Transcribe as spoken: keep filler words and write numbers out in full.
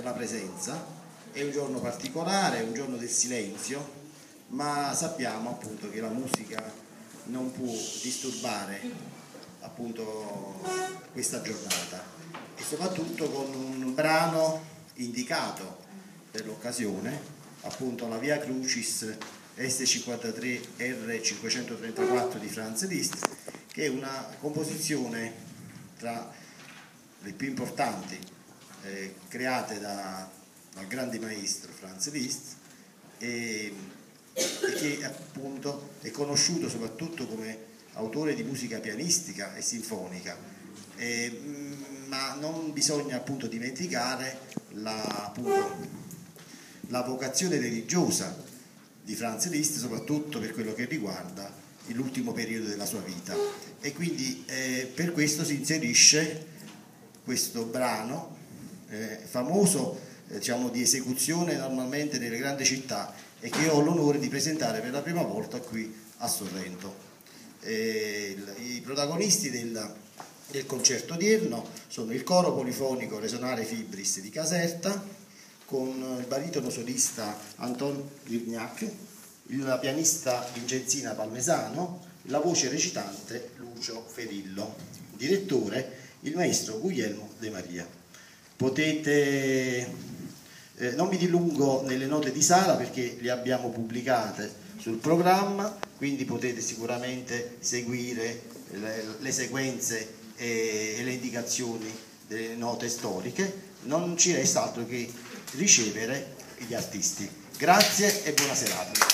una presenza, è un giorno particolare, è un giorno del silenzio, ma sappiamo appunto che la musica non può disturbare appunto questa giornata, e soprattutto con un brano indicato per l'occasione, appunto la Via Crucis S cinquantatré R cinquecentotrentaquattro di Franz Liszt, che è una composizione tra le più importanti eh, create da, dal grande maestro Franz Liszt, e, e che appunto è conosciuto soprattutto come autore di musica pianistica e sinfonica, e, ma non bisogna appunto dimenticare la, appunto, la vocazione religiosa di Franz Liszt, soprattutto per quello che riguarda l'ultimo periodo della sua vita, e quindi eh, per questo si inserisce questo brano eh, famoso eh, diciamo di esecuzione normalmente nelle grandi città, e che ho l'onore di presentare per la prima volta qui a Sorrento. Eh, i protagonisti del, del concerto odierno sono il coro polifonico Resonare Fibris di Caserta, con il baritono solista Anton Grivniak, la pianista Vincenzina Palmesano, la voce recitante Lucio Ferillo, direttore il maestro Guglielmo De Maria. Potete, eh, non mi dilungo nelle note di sala perché le abbiamo pubblicate sul programma, quindi potete sicuramente seguire le, le sequenze e, e le indicazioni delle note storiche. Non ci resta altro che ricevere gli artisti. Grazie e buona serata.